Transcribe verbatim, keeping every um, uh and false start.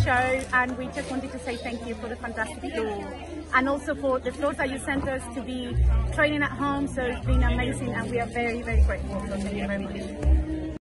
show, and we just wanted to say thank you for the fantastic floor, and also for the floors that you sent us to be training at home. So it's been amazing, and we are very, very grateful. So thank you very much.